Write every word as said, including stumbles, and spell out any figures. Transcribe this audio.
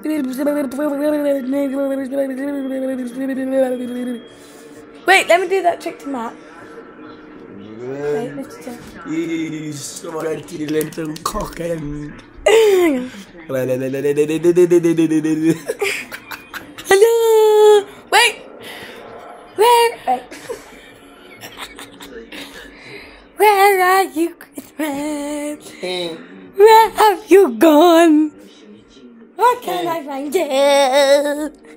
Wait, let me do that trick to Matt. Wait, lift it up. You sweaty little cock end. Hello. Wait. Where? Wait. Where are you, Christmas? Where have you gone? Where can I find you?